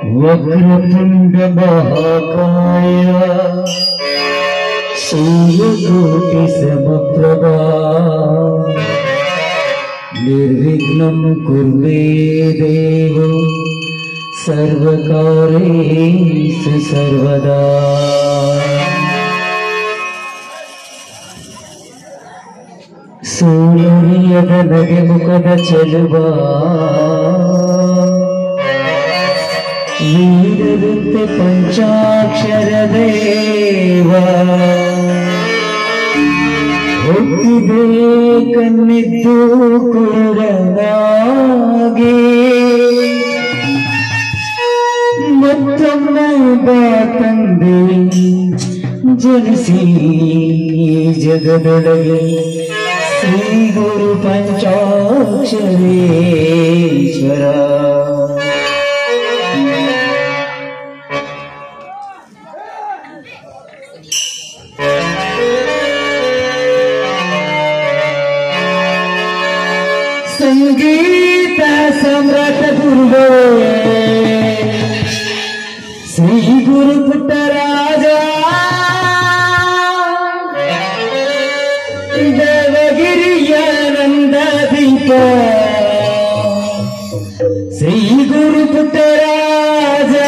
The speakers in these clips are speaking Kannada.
वक्रतुंड महाकाय सूर्यकोटि समप्रभा निर्विघ्नं कुर्मे देव सर्वकार्येषु सर्वदा। सूर्यद नगे मुखद चलुवा वीरवृत्त पंचाक्षर देवा ಹುಟ್ಟಿದೆ ಕಣ್ಣಿದ್ದು ಕುರುಡನಾಗಿ ಮತ್ತೊಮ್ಮೆ ಬಾ ತಂದೆ ಜನಿಸಿ ಜಗದೊಳಗೆ ಶ್ರೀ ಗುರು ಪಂಚಾಕ್ಷರೇಶ್ವರ। संगीत सम्राट गुरुवे श्री गुरु पुट्टराजा देवगिरियानंद दीप श्री गुरु पुट्टराजा।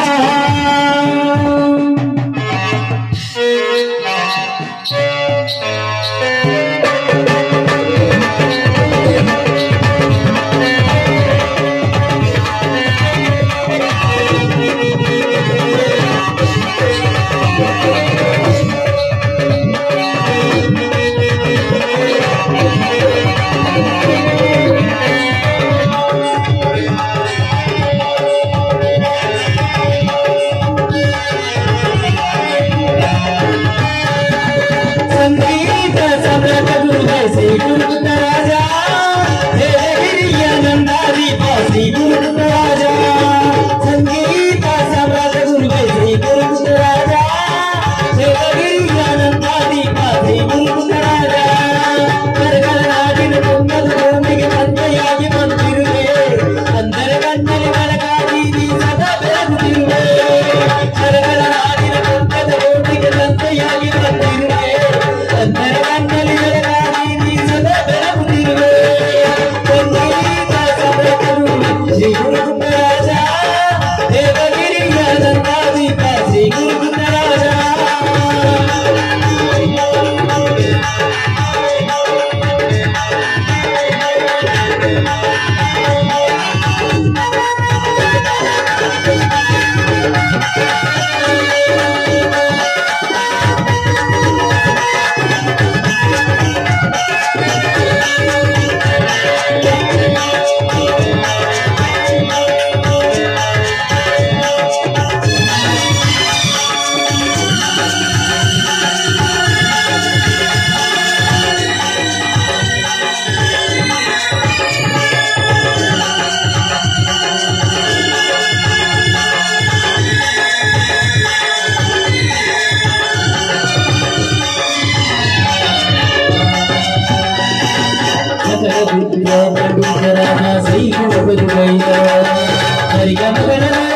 संगीत सम्राट गुरुवे श्री गुरु पुट्टराजा देवगिरियानंद दीप श्री गुरु पुट्टराजा। संगीत सम्राट गुरुवे श्री गुरु पुट्टराजा देवगिरियानंद दीप श्री गुरु पुट्टराजा। ಕರಗಲನಾಗಿನ ತುಂಗದ ಭೂಮಿಗೆ ತಂದೆಯಾಗಿ ಬಂದಿರುವೆ ಅಂದರ ಕಣ್ಣಲ್ಲಿ ಬೆಳಗಾಗಿ ನೀ ಸದಾ ಬೆಳಗುತ್ತಿರುವೆ। ಕರಗಲನಾಗಿನ ತುಂಗದ ಭೂಮಿಗೆ ತಂದೆಯಾಗಿ ಬಂದಿರುವೆ ಅಂದರ ಕಣ್ಣಲ್ಲಿ ಬೆಳಗಾಗಿ ನೀ ಸದಾ ಬೆಳಗುತ್ತಿರುವೆ। ಸಂಗೀತ सम्राट गुरुवे श्री गुरु पुट्टराजा देवगिरियानंद दीप श्री गुरु पुट्टराजा। श्री गुरु पुट्टराजा